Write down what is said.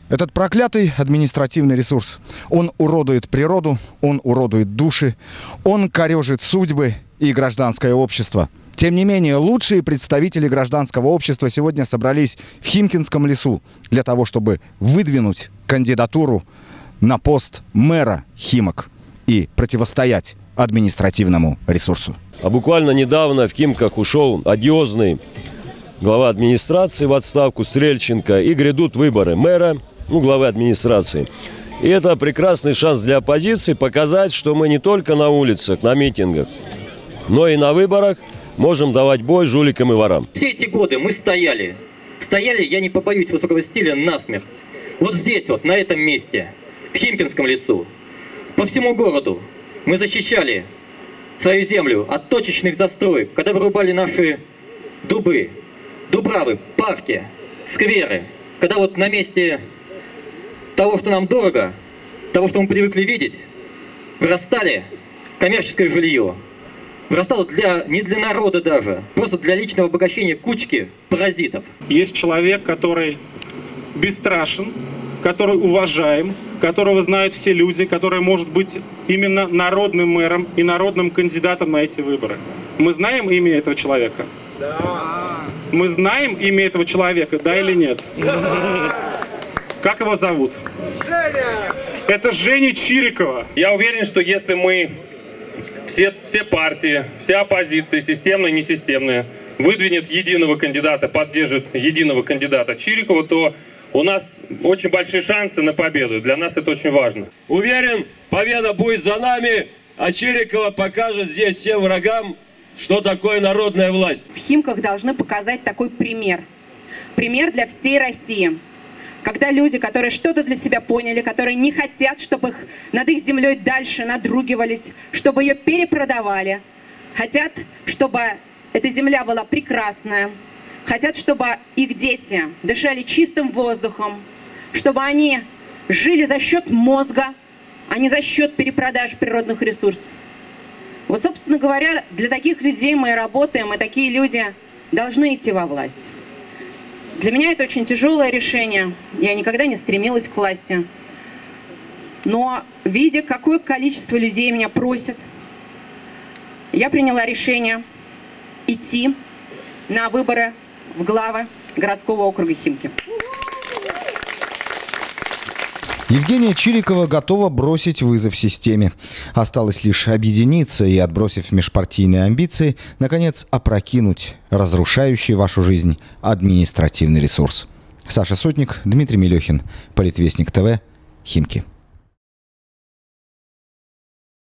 Этот проклятый административный ресурс. Он уродует природу, он уродует души, он корежит судьбы и гражданское общество. Тем не менее, лучшие представители гражданского общества сегодня собрались в Химкинском лесу для того, чтобы выдвинуть кандидатуру на пост мэра Химок и противостоять административному ресурсу. А буквально недавно в Химках ушел одиозный глава администрации в отставку Стрельченко, и грядут выборы мэра, главы администрации. И это прекрасный шанс для оппозиции показать, что мы не только на улицах, на митингах, но и на выборах можем давать бой жуликам и ворам. Все эти годы мы стояли, я не побоюсь высокого стиля, насмерть. Вот здесь вот, на этом месте, в Химкинском лесу, по всему городу мы защищали свою землю от точечных застроек, когда вырубали наши дубы, дубравы, парки, скверы, когда вот на месте того, что нам дорого, того, что мы привыкли видеть, вырастали коммерческое жилье. Вырастало не для народа даже, просто для личного обогащения кучки паразитов. Есть человек, который бесстрашен, который уважаем, которого знают все люди, который может быть именно народным мэром и народным кандидатом на эти выборы. Мы знаем имя этого человека? Да. Мы знаем имя этого человека, да или нет? Да. Как его зовут? Женя! Это Женя Чирикова. Я уверен, что если мы, все партии, вся оппозиция, системная и несистемная, выдвинет единого кандидата, поддержит единого кандидата Чирикова, то у нас очень большие шансы на победу. Для нас это очень важно. Уверен, победа будет за нами, а Чирикова покажет здесь всем врагам, что такое народная власть. В Химках должны показать такой пример. Пример для всей России. Когда люди, которые что-то для себя поняли, которые не хотят, чтобы над их землей дальше надругивались, чтобы ее перепродавали, хотят, чтобы эта земля была прекрасная, хотят, чтобы их дети дышали чистым воздухом, чтобы они жили за счет мозга, а не за счет перепродажи природных ресурсов. Вот, собственно говоря, для таких людей мы и работаем, и такие люди должны идти во власть. Для меня это очень тяжелое решение. Я никогда не стремилась к власти. Но, видя, какое количество людей меня просят, я приняла решение идти на выборы в главы городского округа Химки. Евгения Чирикова готова бросить вызов системе. Осталось лишь объединиться и, отбросив межпартийные амбиции, наконец опрокинуть разрушающий вашу жизнь административный ресурс. Саша Сотник, Дмитрий Мелехин, Политвестник ТВ, Химки.